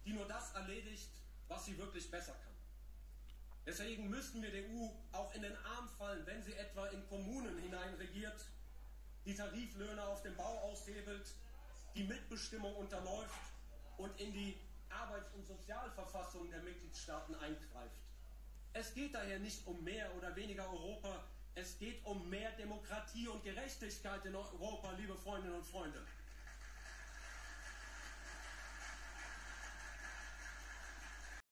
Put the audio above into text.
die nur das erledigt, was sie wirklich besser kann. Deswegen müssten wir der EU auch in den Arm fallen, wenn sie etwa in Kommunen hineinregiert, die Tariflöhne auf dem Bau aushebelt, die Mitbestimmung unterläuft und in die Arbeits- und Sozialverfassung der Mitgliedstaaten eingreift. Es geht daher nicht um mehr oder weniger Europa, es geht um mehr Demokratie und Gerechtigkeit in Europa, liebe Freundinnen und Freunde.